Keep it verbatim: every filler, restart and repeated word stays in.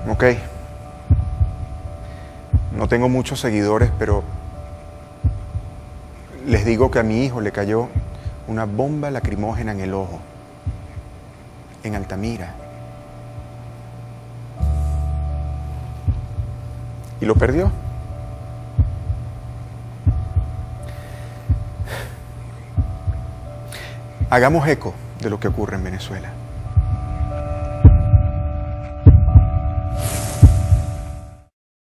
Ok. No tengo muchos seguidores, pero les digo que a mi hijo le cayó una bomba lacrimógena en el ojo, en Altamira. Y lo perdió. Hagamos eco de lo que ocurre en Venezuela.